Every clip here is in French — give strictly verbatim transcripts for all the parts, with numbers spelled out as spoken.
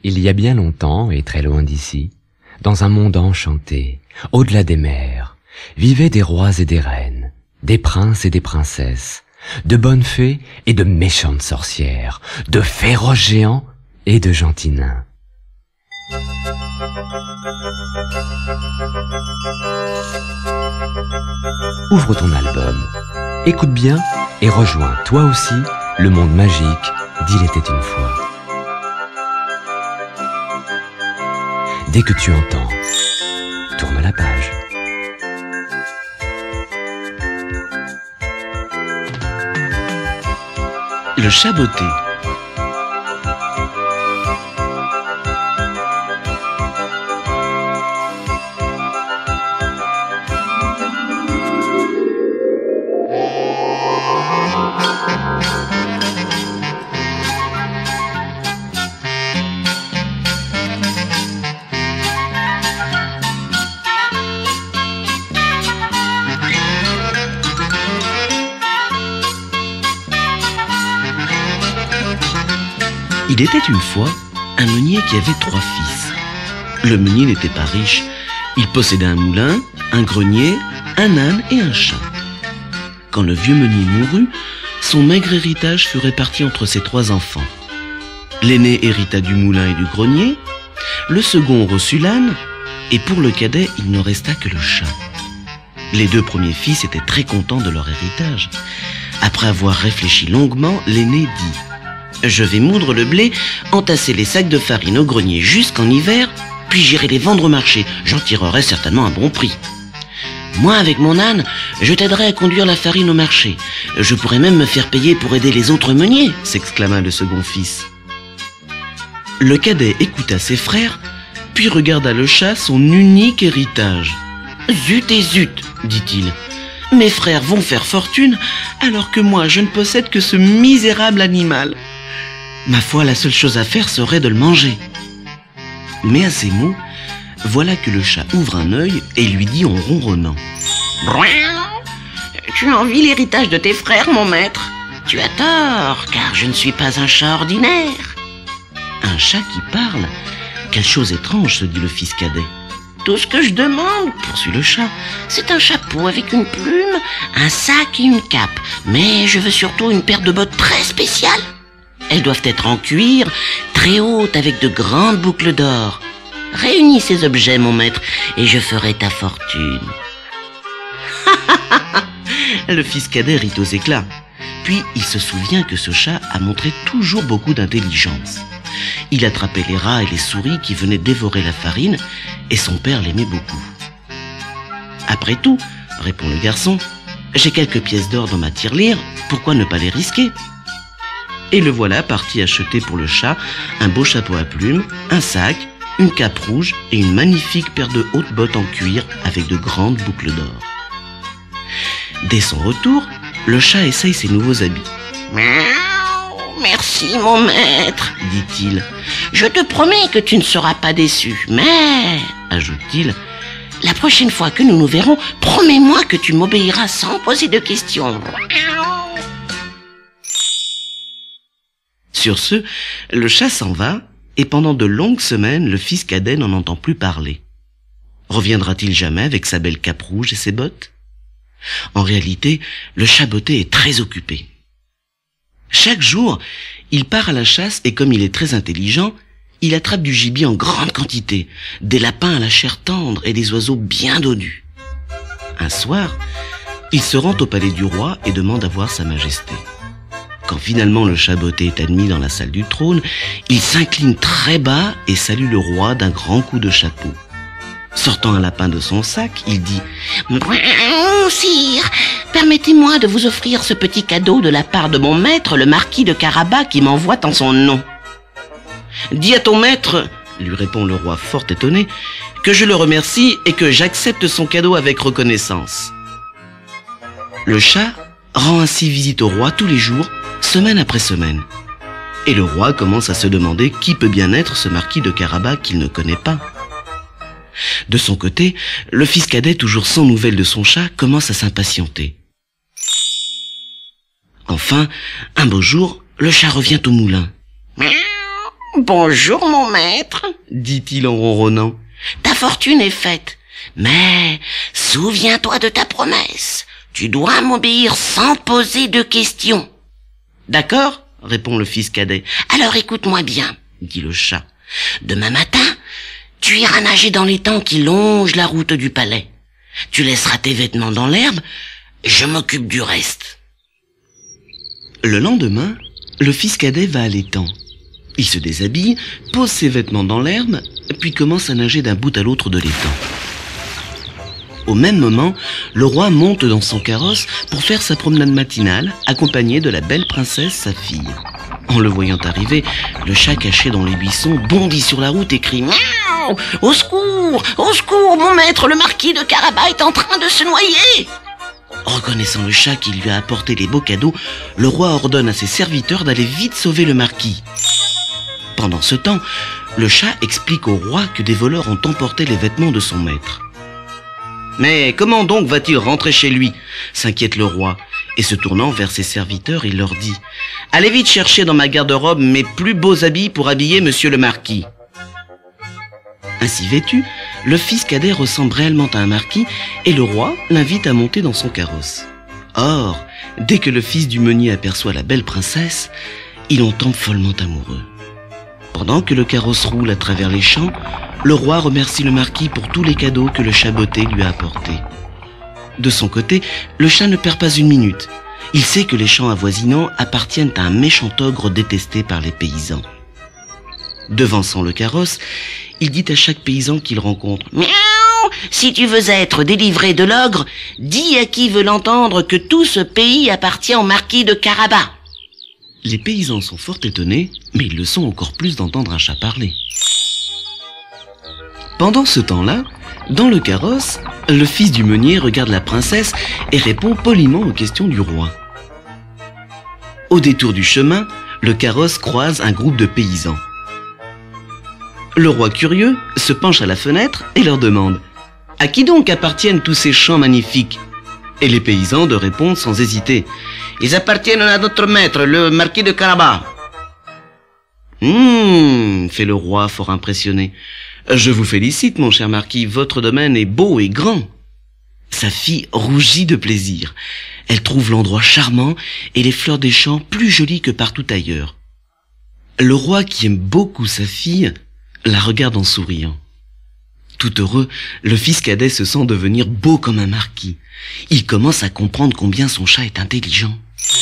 Il y a bien longtemps et très loin d'ici, dans un monde enchanté, au-delà des mers, vivaient des rois et des reines, des princes et des princesses, de bonnes fées et de méchantes sorcières, de féroces géants et de gentils nains. Ouvre ton album, écoute bien et rejoins toi aussi le monde magique d'Il était une fois. Dès que tu entends, tourne la page. Le chat botté. Il était une fois un meunier qui avait trois fils. Le meunier n'était pas riche. Il possédait un moulin, un grenier, un âne et un chat. Quand le vieux meunier mourut, son maigre héritage fut réparti entre ses trois enfants. L'aîné hérita du moulin et du grenier, le second reçut l'âne, et pour le cadet, il ne resta que le chat. Les deux premiers fils étaient très contents de leur héritage. Après avoir réfléchi longuement, l'aîné dit: je vais moudre le blé, entasser les sacs de farine au grenier jusqu'en hiver, puis j'irai les vendre au marché. J'en tirerai certainement un bon prix. Moi, avec mon âne, je t'aiderai à conduire la farine au marché. Je pourrais même me faire payer pour aider les autres meuniers, s'exclama le second fils. Le cadet écouta ses frères, puis regarda le chat, son unique héritage. Zut et zut, dit-il. Mes frères vont faire fortune, alors que moi, je ne possède que ce misérable animal. Ma foi, la seule chose à faire serait de le manger. Mais à ces mots, voilà que le chat ouvre un œil et lui dit en ronronnant: tu envies l'héritage de tes frères, mon maître. Tu as tort, car je ne suis pas un chat ordinaire. Un chat qui parle? Quelle chose étrange, se dit le fils cadet. Tout ce que je demande, poursuit le chat, c'est un chapeau avec une plume, un sac et une cape. Mais je veux surtout une paire de bottes très spéciales. Elles doivent être en cuir, très hautes, avec de grandes boucles d'or. Réunis ces objets, mon maître, et je ferai ta fortune. Le fils cadet rit aux éclats. Puis il se souvient que ce chat a montré toujours beaucoup d'intelligence. Il attrapait les rats et les souris qui venaient dévorer la farine, et son père l'aimait beaucoup. Après tout, répond le garçon, j'ai quelques pièces d'or dans ma tirelire, pourquoi ne pas les risquer? Et le voilà parti acheter pour le chat un beau chapeau à plumes, un sac, une cape rouge et une magnifique paire de hautes bottes en cuir avec de grandes boucles d'or. Dès son retour, le chat essaye ses nouveaux habits. « Merci, mon maître, dit-il. Je te promets que tu ne seras pas déçu, mais, ajoute-t-il, la prochaine fois que nous nous verrons, promets-moi que tu m'obéiras sans poser de questions. » Sur ce, le chat s'en va, et pendant de longues semaines, le fils cadet n'en entend plus parler. Reviendra-t-il jamais avec sa belle cape rouge et ses bottes? En réalité, le chat botté est très occupé. Chaque jour, il part à la chasse et comme il est très intelligent, il attrape du gibier en grande quantité, des lapins à la chair tendre et des oiseaux bien dodus. Un soir, il se rend au palais du roi et demande à voir sa majesté. Quand finalement le chat botté est admis dans la salle du trône, il s'incline très bas et salue le roi d'un grand coup de chapeau. Sortant un lapin de son sac, il dit « Sire, permettez-moi de vous offrir ce petit cadeau de la part de mon maître, le marquis de Carabas, qui m'envoie en son nom. »« Dis à ton maître, lui répond le roi fort étonné, que je le remercie et que j'accepte son cadeau avec reconnaissance. » Le chat rend ainsi visite au roi tous les jours, semaine après semaine. Et le roi commence à se demander qui peut bien être ce marquis de Carabas qu'il ne connaît pas. De son côté, le fils cadet, toujours sans nouvelles de son chat, commence à s'impatienter. Enfin, un beau jour, le chat revient au moulin. « Bonjour, mon maître, dit-il en ronronnant. Ta fortune est faite, mais souviens-toi de ta promesse. Tu dois m'obéir sans poser de questions. D'accord, répond le fils cadet. Alors écoute-moi bien, dit le chat. Demain matin, tu iras nager dans l'étang qui longe la route du palais. Tu laisseras tes vêtements dans l'herbe, je m'occupe du reste. Le lendemain, le fils cadet va à l'étang. Il se déshabille, pose ses vêtements dans l'herbe, puis commence à nager d'un bout à l'autre de l'étang. Au même moment, le roi monte dans son carrosse pour faire sa promenade matinale, accompagné de la belle princesse, sa fille. En le voyant arriver, le chat caché dans les buissons bondit sur la route et crie « Miaou ! Au secours ! Au secours, mon maître, le marquis de Carabas est en train de se noyer !» Reconnaissant le chat qui lui a apporté les beaux cadeaux, le roi ordonne à ses serviteurs d'aller vite sauver le marquis. Pendant ce temps, le chat explique au roi que des voleurs ont emporté les vêtements de son maître. « Mais comment donc va-t-il rentrer chez lui ?» s'inquiète le roi, et se tournant vers ses serviteurs, il leur dit « Allez vite chercher dans ma garde-robe mes plus beaux habits pour habiller monsieur le marquis. » Ainsi vêtu, le fils cadet ressemble réellement à un marquis, et le roi l'invite à monter dans son carrosse. Or, dès que le fils du meunier aperçoit la belle princesse, il en tombe follement amoureux. Pendant que le carrosse roule à travers les champs, le roi remercie le marquis pour tous les cadeaux que le chat botté lui a apportés. De son côté, le chat ne perd pas une minute. Il sait que les champs avoisinants appartiennent à un méchant ogre détesté par les paysans. Devançant le carrosse, il dit à chaque paysan qu'il rencontre « Miaou ! Si tu veux être délivré de l'ogre, dis à qui veut l'entendre que tout ce pays appartient au marquis de Carabas. » Les paysans sont fort étonnés, mais ils le sont encore plus d'entendre un chat parler. Pendant ce temps-là, dans le carrosse, le fils du meunier regarde la princesse et répond poliment aux questions du roi. Au détour du chemin, le carrosse croise un groupe de paysans. Le roi curieux se penche à la fenêtre et leur demande « À qui donc appartiennent tous ces champs magnifiques ?» Et les paysans de répondre sans hésiter « Ils appartiennent à notre maître, le marquis de Carabas. » Hum, fait le roi fort impressionné. « Je vous félicite, mon cher marquis, votre domaine est beau et grand. » Sa fille rougit de plaisir. Elle trouve l'endroit charmant et les fleurs des champs plus jolies que partout ailleurs. Le roi, qui aime beaucoup sa fille, la regarde en souriant. Tout heureux, le fils cadet se sent devenir beau comme un marquis. Il commence à comprendre combien son chat est intelligent.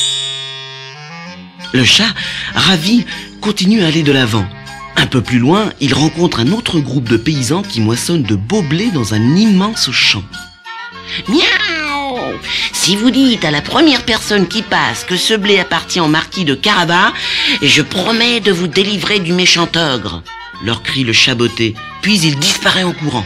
Le chat, ravi, continue à aller de l'avant. Un peu plus loin, il rencontre un autre groupe de paysans qui moissonnent de beaux blés dans un immense champ. Miaou! Si vous dites à la première personne qui passe que ce blé appartient au marquis de Carabas, je promets de vous délivrer du méchant ogre, leur crie le chat botté, puis il disparaît en courant.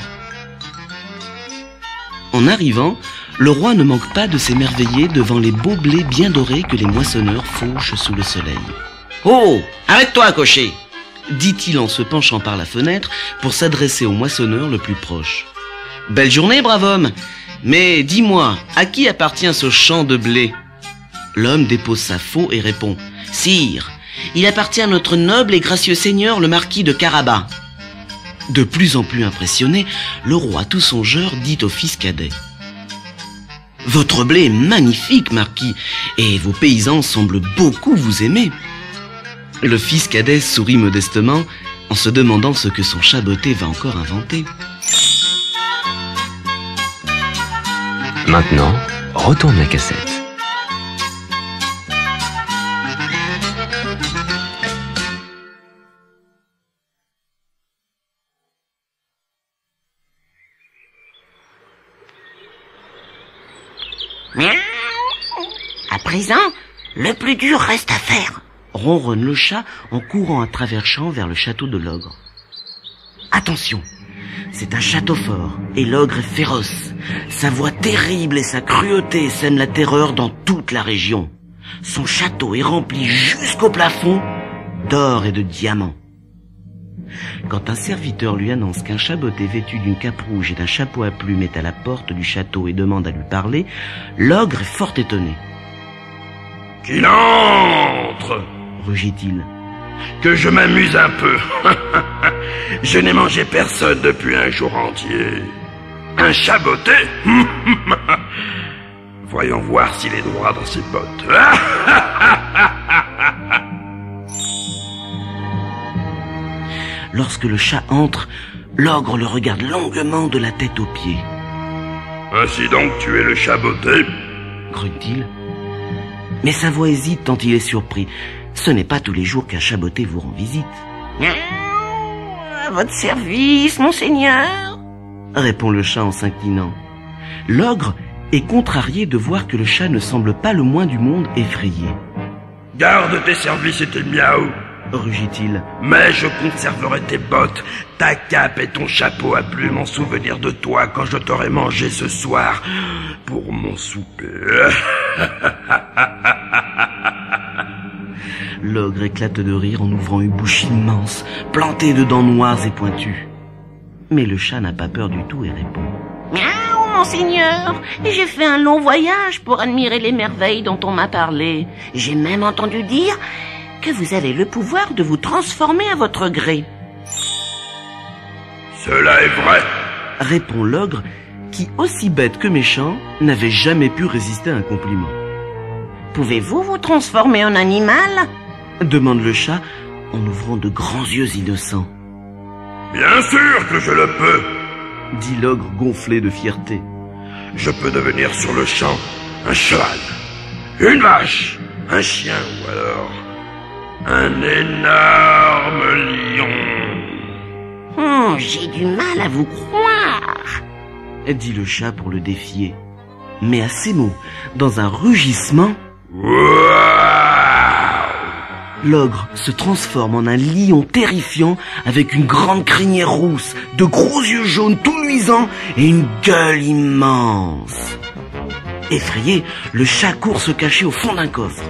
En arrivant, le roi ne manque pas de s'émerveiller devant les beaux blés bien dorés que les moissonneurs fauchent sous le soleil. « Oh, arrête-toi, cocher !» dit-il en se penchant par la fenêtre pour s'adresser au moissonneur le plus proche. « Belle journée, brave homme, mais dis-moi, à qui appartient ce champ de blé ?» L'homme dépose sa faux et répond « Sire, il appartient à notre noble et gracieux seigneur, le marquis de Carabas. » De plus en plus impressionné, le roi tout songeur dit au fils cadet « Votre blé est magnifique, marquis, et vos paysans semblent beaucoup vous aimer. » Le fils cadet sourit modestement en se demandant ce que son chat botté va encore inventer. Maintenant, retourne la cassette. Miaou. À présent, le plus dur reste à faire, ronronne le chat en courant à travers champs vers le château de l'ogre. Attention, c'est un château fort et l'ogre est féroce. Sa voix terrible et sa cruauté sèment la terreur dans toute la région. Son château est rempli jusqu'au plafond d'or et de diamants. Quand un serviteur lui annonce qu'un chat botté vêtu d'une cape rouge et d'un chapeau à plumes est à la porte du château et demande à lui parler, l'ogre est fort étonné. « Qu'il entre !» rugit-il. Que je m'amuse un peu. Je n'ai mangé personne depuis un jour entier. Un chat botté? Voyons voir s'il est droit dans ses bottes. Lorsque le chat entre, l'ogre le regarde longuement de la tête aux pieds. Ainsi donc tu es le chat botté? Grogne-t-il. Mais sa voix hésite tant il est surpris. Ce n'est pas tous les jours qu'un chat botté vous rend visite. À votre service, monseigneur, répond le chat en s'inclinant. L'ogre est contrarié de voir que le chat ne semble pas le moins du monde effrayé. Garde tes services et tes miaou, rugit-il. Mais je conserverai tes bottes, ta cape et ton chapeau à plumes en souvenir de toi quand je t'aurai mangé ce soir pour mon souper. L'ogre éclate de rire en ouvrant une bouche immense, plantée de dents noires et pointues. Mais le chat n'a pas peur du tout et répond. Miaou, monseigneur, j'ai fait un long voyage pour admirer les merveilles dont on m'a parlé. J'ai même entendu dire que vous avez le pouvoir de vous transformer à votre gré. Cela est vrai, répond l'ogre, qui, aussi bête que méchant, n'avait jamais pu résister à un compliment. Pouvez-vous vous transformer en animal? Demande le chat en ouvrant de grands yeux innocents. Bien sûr que je le peux, dit l'ogre gonflé de fierté. Je peux devenir sur le champ un cheval, une vache, un chien ou alors un énorme lion. Hum, j'ai du mal à vous croire, dit le chat pour le défier. Mais à ces mots, dans un rugissement, l'ogre se transforme en un lion terrifiant avec une grande crinière rousse, de gros yeux jaunes tout luisants et une gueule immense. Effrayé, le chat court se cacher au fond d'un coffre.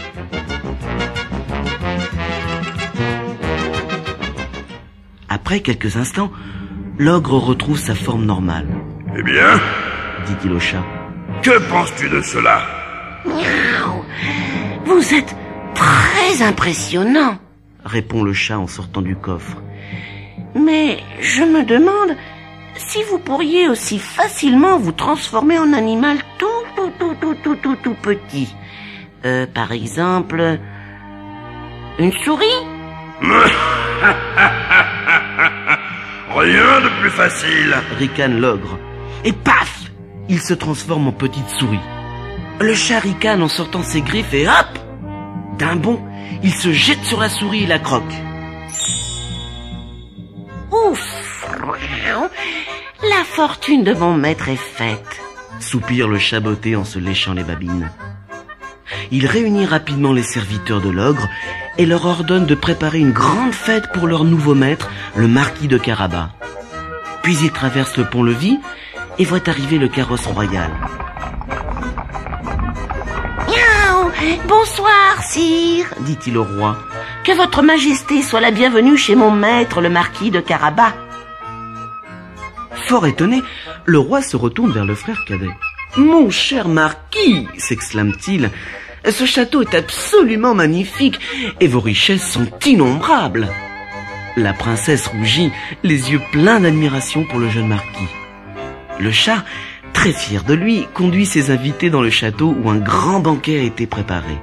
Après quelques instants, l'ogre retrouve sa forme normale. Eh bien, dit-il au chat, que penses-tu de cela? Miaou, vous êtes très impressionnant, répond le chat en sortant du coffre. Mais je me demande si vous pourriez aussi facilement vous transformer en animal tout, tout, tout, tout, tout, tout, tout petit. Euh, par exemple, une souris? Rien de plus facile, ricane l'ogre. Et paf, il se transforme en petite souris. Le chat ricane en sortant ses griffes et hop, d'un bond, il se jette sur la souris et la croque. Ouf, la fortune de mon maître est faite, soupire le chat botté en se léchant les babines. Il réunit rapidement les serviteurs de l'ogre et leur ordonne de préparer une grande fête pour leur nouveau maître, le marquis de Carabas. Puis il traverse le pont-levis et voit arriver le carrosse royal. Miaou, bonsoir, sire, dit-il au roi. Que votre majesté soit la bienvenue chez mon maître, le marquis de Carabas. Fort étonné, le roi se retourne vers le frère cadet. Mon cher marquis, s'exclame-t-il, ce château est absolument magnifique et vos richesses sont innombrables. La princesse rougit, les yeux pleins d'admiration pour le jeune marquis. Le chat, très fier de lui, conduit ses invités dans le château où un grand banquet a été préparé.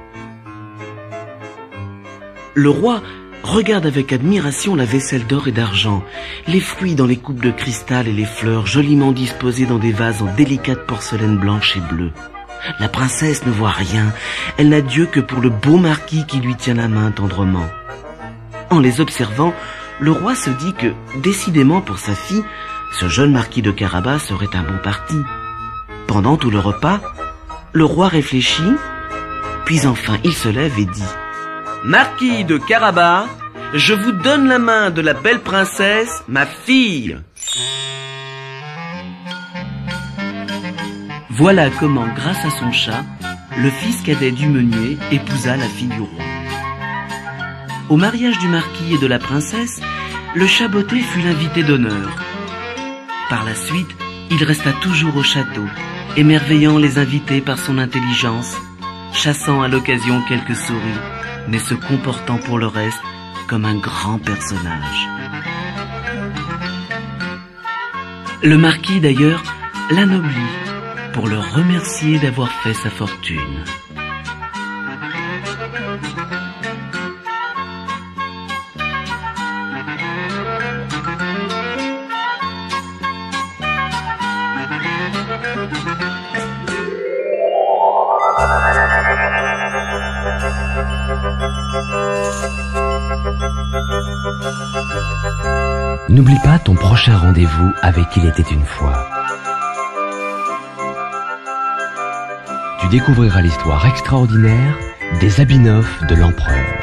Le roi regarde avec admiration la vaisselle d'or et d'argent, les fruits dans les coupes de cristal et les fleurs joliment disposées dans des vases en délicate porcelaine blanche et bleue. La princesse ne voit rien, elle n'a d'yeux que pour le beau marquis qui lui tient la main tendrement. En les observant, le roi se dit que, décidément pour sa fille, ce jeune marquis de Carabas serait un bon parti. Pendant tout le repas, le roi réfléchit, puis enfin il se lève et dit « Marquis de Carabas, je vous donne la main de la belle princesse, ma fille !» Voilà comment, grâce à son chat, le fils cadet du meunier épousa la fille du roi. Au mariage du marquis et de la princesse, le chat botté fut l'invité d'honneur. Par la suite, il resta toujours au château, émerveillant les invités par son intelligence, chassant à l'occasion quelques souris, mais se comportant pour le reste comme un grand personnage. Le marquis, d'ailleurs, l'anoblit pour le remercier d'avoir fait sa fortune. N'oublie pas ton prochain rendez-vous avec Il était une fois. Tu découvriras l'histoire extraordinaire des habits neufs de l'empereur.